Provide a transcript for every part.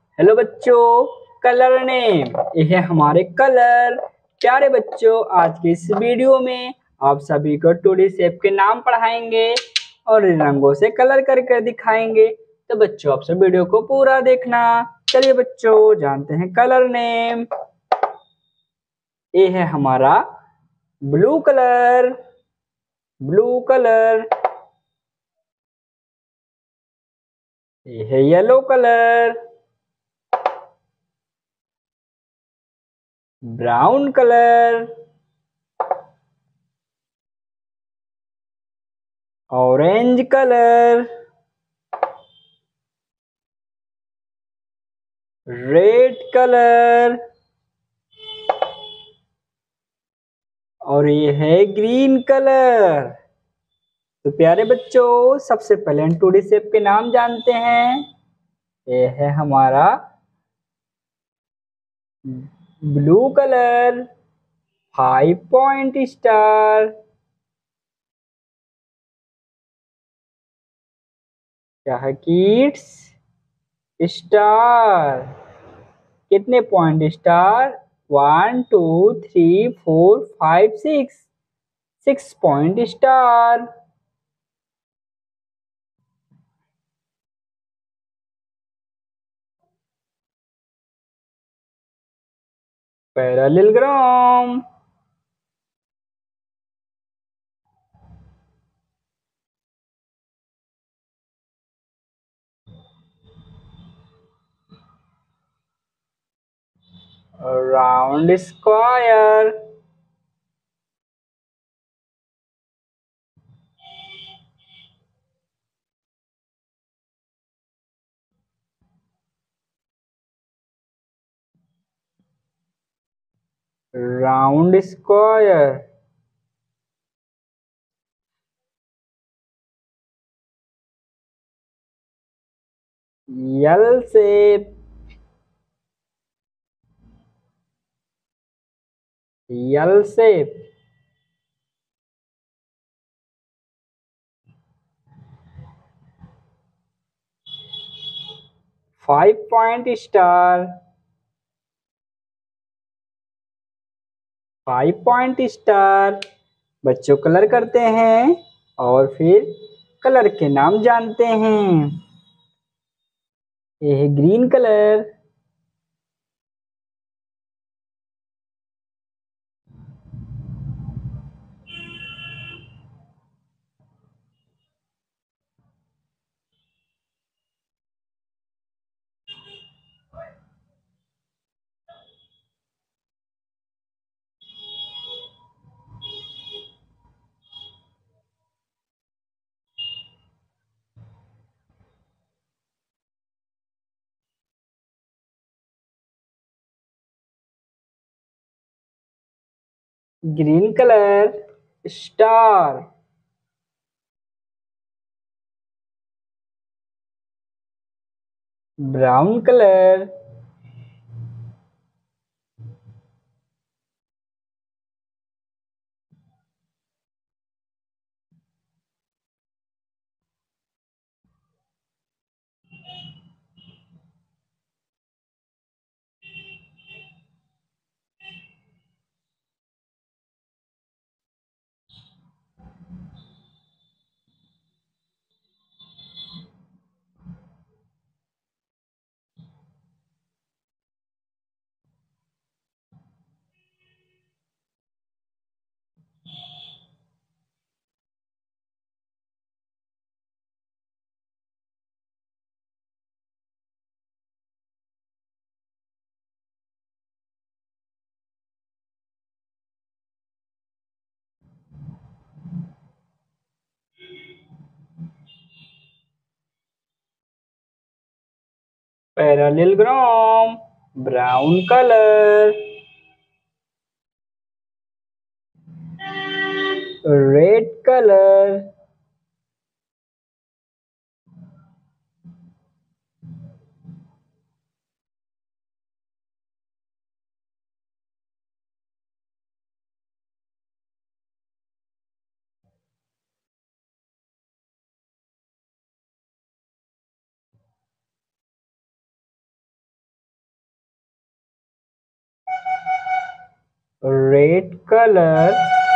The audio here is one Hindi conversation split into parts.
हेलो बच्चों, कलर नेम ये है हमारे कलर। प्यारे बच्चों, आज के इस वीडियो में आप सभी को 2D शेप के नाम पढ़ाएंगे और इन रंगों से कलर करके दिखाएंगे। तो बच्चों आप सब वीडियो को पूरा देखना। चलिए बच्चों जानते हैं कलर नेम। ये है हमारा ब्लू कलर। Blue colour. ये है yellow colour. Brown colour. Orange colour. Red colour. और ये है ग्रीन कलर। तो प्यारे बच्चों सबसे पहले हम 2D शेप के नाम जानते हैं। ये है हमारा ब्लू कलर। 5 point star. क्या है किड्स? स्टार। कितने point star? 1 2 3 4 5 6। 6 point star. Parallelogram. Round square. Round square. L shape. L shape. 5 point star. 5 point star. बच्चों कलर करते हैं और फिर कलर के नाम जानते हैं। ये है green colour. Green colour. Star. Brown colour. Parallelogram. Brown colour. Red colour. Red colour,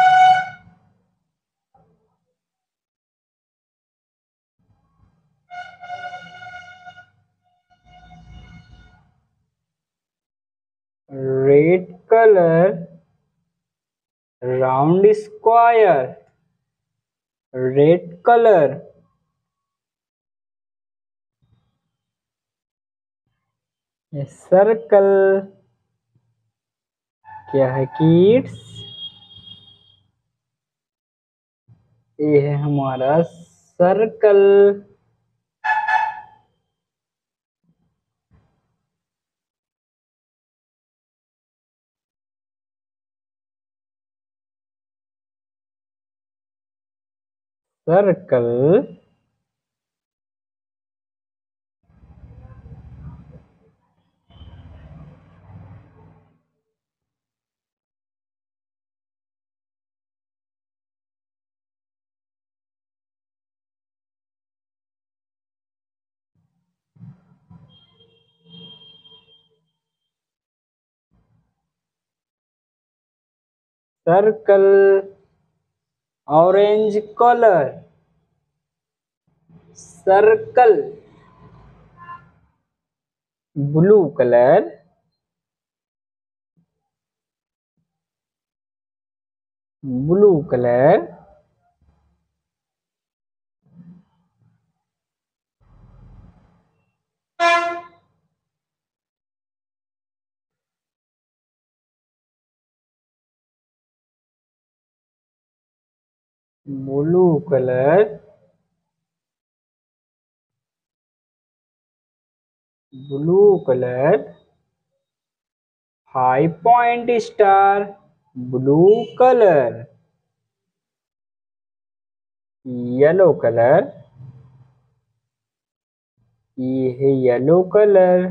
red colour, round square, red colour, circle. क्या है किड्स? ये है हमारा circle. Circle, circle, orange colour, circle, blue colour, blue colour, blue colour, blue colour, 5 point star, blue colour, yellow colour, ये है yellow colour,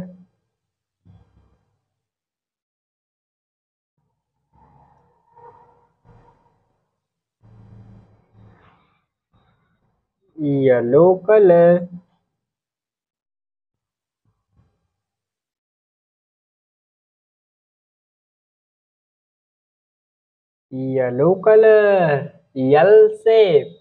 yellow colour, yellow colour, L shape,